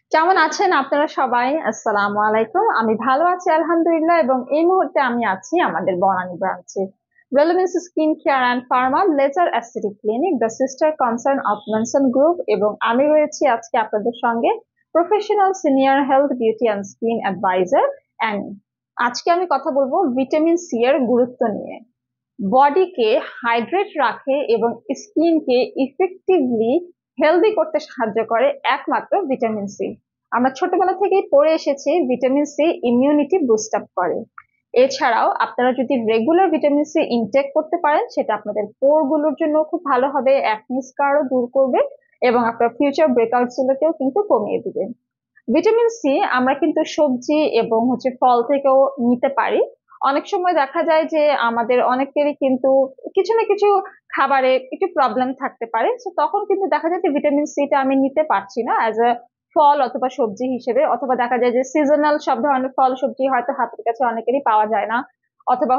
কেমন আছেন আপনারা সবাই? আসসালামু আলাইকুম। আমি ভালো আছি আলহামদুলিল্লাহ, এবং এই মুহূর্তে আমি আছি আমাদের বনানী ব্রাঞ্চে। Relumins skin care and pharma laser aesthetic clinic, the sister concern of Menson group, এবং আমি রয়েছি আজকে আপনাদের সঙ্গে professional senior health beauty and skin advisor Annie. আজকে আমি কথা বলবো ভিটামিন সি এর গুরুত্ব নিয়ে। বডিকে হাইড্রেট রাখে এবং স্কিনকে ইফেক্টিভলি হেলদি করতে সাহায্য করে একমাত্র ভিটামিন সি। আমরা ছোটবেলা থেকেই পড়ে এসেছি vitamin C immunity boost up করে। এছাড়াও আপনারা যদি রেগুলার ভিটামিন সি ইনটেক করতে পারেন, সেটা আপনাদের পোর গুলোর জন্য খুব ভালো হবে, অ্যাকনি স্কারও দূর করবে এবং আপনার ফিউচার ব্রেকআউট গুলোকেও কিন্তু কমিয়ে দিবে। ভিটামিন সি আমরা কিন্তু সবজি এবং ফল থেকেও নিতে পারি। অনেক সময় দেখা যায় যে আমাদের অনেকেরই কিন্তু কিছু না কিছু খাবারে একটু প্রবলেম থাকতে পারে, তো তখন কিন্তু দেখা যায় যে ভিটামিন সিটা আমি নিতে পারছি না অ্যাজ এ ফল অথবা সবজি হিসেবে, অথবা দেখা যায় যে সিজনাল সব ধরনের ফল সবজি হয়তো হাতের কাছে অনেকেরই পাওয়া যায় না, অথবা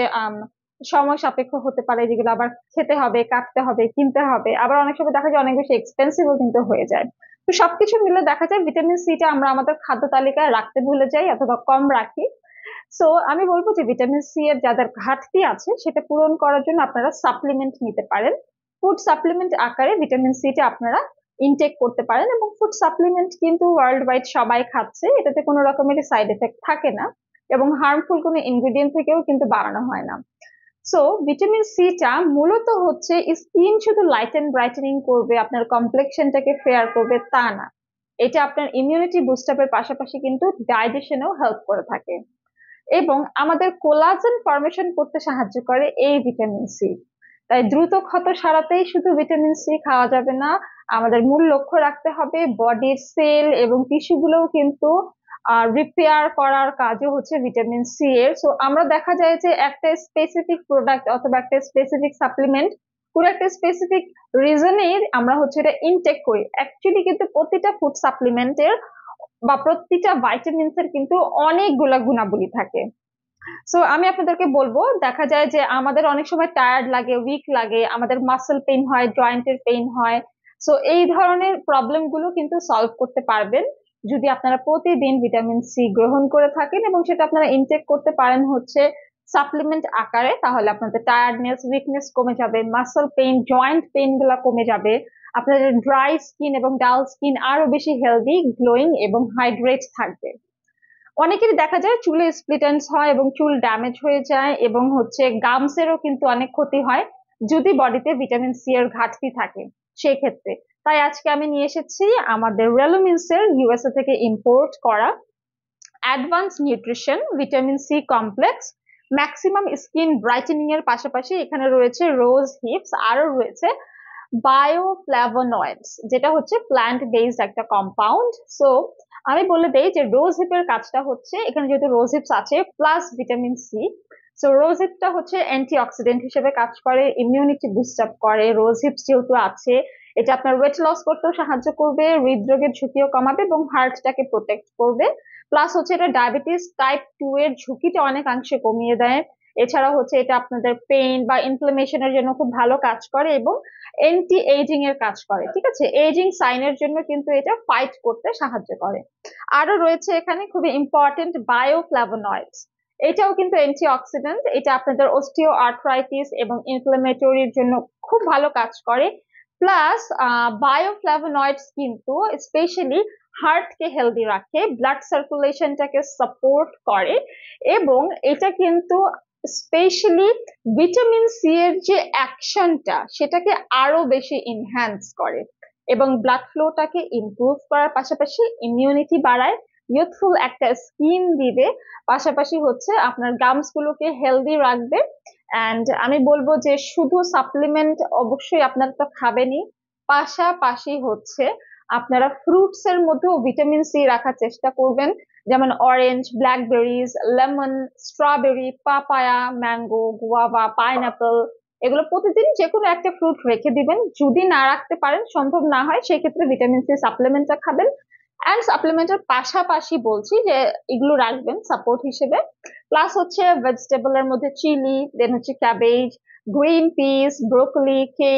সময় সাপেক্ষ হতে পারে, যেগুলো আবার খেতে হবে, কাটতে হবে, কিনতে হবে, আবার অনেক সময় দেখা যায় অনেক বেশি এক্সপেন্সিভও কিন্তু হয়ে যায়। তো সবকিছু মিলে দেখা যায় ভিটামিন সিটা আমরা আমাদের খাদ্য তালিকায় রাখতে ভুলে যাই অথবা কম রাখি। সো আমি বলবো যে ভিটামিন সি এর যাদের ঘাটতি আছে সেটা পূরণ করার জন্য আপনারা সাপ্লিমেন্ট নিতে পারেন। ফুড সাপ্লিমেন্ট আকারে ভিটামিন সিটা আপনারা ইনটেক করতে পারেন, এবং ফুড সাপ্লিমেন্ট কিন্তু ওয়ার্ল্ড ওয়াইড সবাই খাচ্ছে, এটাতে কোনো রকমের সাইড এফেক্ট থাকে না এবং হার্মফুল কোনো ইনগ্রিডিয়েন্ট থেকেও কিন্তু বানানো হয় না। সো ভিটামিন সিটা মূলত স্কিন শুধু লাইট এন্ড ব্রাইটেনিং করবে, আপনার কমপ্লেক্সনটাকে ফেয়ার করবে তা না, এটা আপনার ইমিউনিটি বুস্ট আপের পাশাপাশি কিন্তু ডাইজেশনেও হেল্প করে থাকে এবং আমাদের কোলাজেন ফর্মেশন করতে সাহায্য করে এই ভিটামিন সি। তাই দ্রুত ক্ষত সারাতেই শুধু ভিটামিন সি খাওয়া যাবে না, আমাদের মূল লক্ষ্য রাখতে হবে বডির সেল এবং টিস্যু গুলোও কিন্তু রিপেয়ার করার কাজও হচ্ছে ভিটামিন সি এর। সো আমরা দেখা যায় যে একটা স্পেসিফিক প্রোডাক্ট অথবা একটা স্পেসিফিক সাপ্লিমেন্ট পুরো একটা স্পেসিফিক রিজনের আমরা এটা ইনটেক করি, অ্যাকচুয়ালি কিন্তু প্রতিটা ফুড সাপ্লিমেন্টের বা প্রতিটা ভাইটামিনস এর কিন্তু অনেকগুলা গুণাবলী থাকে। সো আমি আপনাদেরকে বলবো, দেখা যায় যে আমাদের অনেক সময় টায়ার্ড লাগে, উইক লাগে, আমাদের মাসেল পেইন হয়, জয়েন্টের পেইন হয়। সো এই ধরনের প্রবলেম গুলো কিন্তু সলভ করতে পারবেন যদি আপনারা প্রতিদিন ভিটামিন সি গ্রহণ করে থাকেন এবং সেটা আপনারা ইনটেক করতে পারেন সাপ্লিমেন্ট আকারে, তাহলে আপনাদের টায়ার্ডনেস, উইকনেস কমে যাবে, মাসেল পেইন, জয়েন্ট পেইন গুলা কমে যাবে, আপনাদের ড্রাই স্কিন এবং ডাল স্কিন আরো বেশি হেলদি, গ্লোয়িং এবং হাইড্রেট থাকবে। অনেকেরই দেখা যায় চুলে স্প্লিট এন্ডস হয় এবং চুল ড্যামেজ হয়ে যায়, এবং গামসেরও কিন্তু অনেক ক্ষতি হয় যদি বডিতে ভিটামিন সি এর ঘাটতি থাকে সেই ক্ষেত্রে। তাই আজকে আমি নিয়ে এসেছি আমাদের রেলুমিন্স এর ইউএসএ থেকে ইম্পোর্ট করা advance nutrition vitamin C complex, maximum skin brightening এর পাশাপাশি এখানে রয়েছে রোজ হিপস, আরো রয়েছে বায়োফ্ল্যাভোনয়েডস, যেটা প্ল্যান্ট বেসড একটা কম্পাউন্ড। সো আমি বলে দেই যে রোজ হিপের কাজটা এখানে যেহেতু রোজ হিপস আছে plus vitamin C, so rose হিপটা অ্যান্টি অক্সিডেন্ট হিসেবে কাজ করে, ইমিউনিটি বুস্ট আপ করে। রোজ হিপস যেহেতু আছে, এটা আপনার ওয়েট লস করতেও সাহায্য করবে, হৃদরোগের ঝুঁকিও কমাবে এবং হার্টটাকে প্রোটেক্ট করবে। প্লাস এটা ডায়াবেটিস টাইপ 2 এর ঝুঁকিটা অনেকাংশে কমিয়ে দেয়। এছাড়া এটা আপনাদের পেইন বা ইনফ্লামেশনের জন্য খুব ভালো কাজ করে এবং এন্টি এজিং এর কাজ করে। ঠিক আছে, এজিং সাইনের জন্য কিন্তু এটা ফাইট করতে সাহায্য করে। আরো রয়েছে এখানে খুবই ইম্পর্টেন্ট বায়োফ্ল্যাভোনয়েডস, এটাও কিন্তু অ্যান্টি অক্সিডেন্ট, এটা আপনাদের অস্টিও আর্থ্রাইটিস এবং ইনফ্লামেটরির জন্য খুব ভালো কাজ করে। প্লাস বায়োফ্ল্যাভোনয়েডস কিন্তু স্পেশালি হার্টকে হেলদি রাখে, ব্লাড সার্কুলেশনটাকে সাপোর্ট করে, এবং এটা কিন্তু স্পেশালি ভিটামিন সি এর যে অ্যাকশনটা সেটাকে আরো বেশি ইনহ্যান্স করে এবং ব্লাড ফ্লোটাকে ইমপ্রুভ করার পাশাপাশি ইমিউনিটি বাড়ায়, ইউথফুল একটা স্কিন দিবে, পাশাপাশি আপনার গামস গুলোকে হেলদি রাখবে। এন্ড আমি বলবো যে শুধু সাপ্লিমেন্ট অবশ্যই আপনারা তো খাবেনই, পাশাপাশি আপনারা ফ্রুটস এর মধ্যেও ভিটামিন সি রাখার চেষ্টা করবেন, যেমন orange, blackberries, lemon, strawberry, papaya, mango, guava, pineapple, এগুলো প্রতিদিন যে কোনো একটা ফ্রুট রেখে দিবেন। যদি না রাখতে পারেন, সম্ভব না হয়, সেই ক্ষেত্রে ভিটামিন সি সাপ্লিমেন্টটা খাবেন। অ্যান্ড সাপ্লিমেন্টের পাশাপাশি বলছি যে এগুলো রাখবেন সাপোর্ট হিসেবে। প্লাস ভেজিটেবল এর মধ্যে chilli, then cabbage, green peas, broccoli, kale,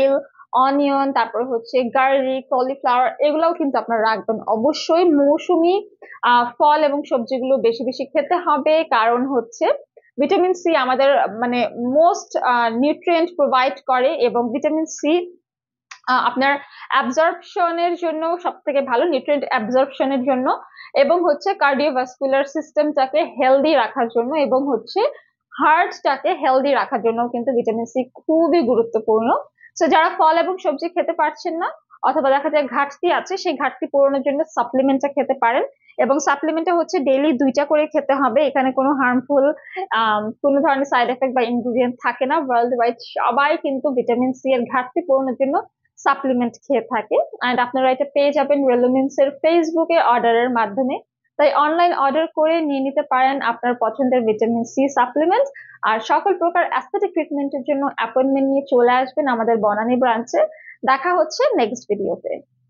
onion, তারপর হচ্ছে গার্লিক, কলিফ্লাওয়ার, এগুলাও কিন্তু আপনারা রাখবেন। অবশ্যই মৌসুমী ফল এবং সবজিগুলো বেশি বেশি খেতে হবে, কারণ হচ্ছে ভিটামিন সি আমাদের মানে মোস্ট নিউট্রিয়েন্ট প্রোভাইড করে, এবং ভিটামিন সি আপনার অ্যাবজর্পশনের জন্য সব থেকে ভালো, নিউট্রিয়েন্ট অ্যাবজর্পশনের জন্য, এবং হচ্ছে কার্ডিওভাস্কুলার সিস্টেমটাকে হেলদি রাখার জন্য, এবং হচ্ছে হার্টটাকে হেলদি রাখার জন্য কিন্তু ভিটামিন সি খুবই গুরুত্বপূর্ণ। তো যারা ফল এবং সবজি খেতে পারছেন না, অথবা দেখা যায় ঘাটতি আছে, সেই ঘাটতি পূরণের জন্য সাপ্লিমেন্টটা খেতে পারেন। এবং সাপ্লিমেন্টটা হচ্ছে ডেইলি 2টা করে খেতে হবে। এখানে কোনো হার্মফুল কোনো ধরনের সাইড এফেক্ট বা ইনগ্রিডিয়েন্ট থাকে না। ওয়ার্ল্ড ওয়াইড সবাই কিন্তু ভিটামিন সি এর ঘাটতি পূরণের জন্য সাপ্লিমেন্ট খেয়ে থাকে। এন্ড আপনারা এটা পেয়ে যাবেন রেলুমিন্স এর ফেসবুকে অর্ডারের মাধ্যমে। তাই অনলাইন অর্ডার করে নিয়ে নিতে পারেন আপনার পছন্দের ভিটামিন সি সাপ্লিমেন্ট। আর সকল প্রকার অ্যাস্থেটিক ট্রিটমেন্টের জন্য অ্যাপয়েন্টমেন্ট নিয়ে চলে আসবেন আমাদের বনানী ব্রাঞ্চে। দেখা হচ্ছে নেক্সট ভিডিওতে।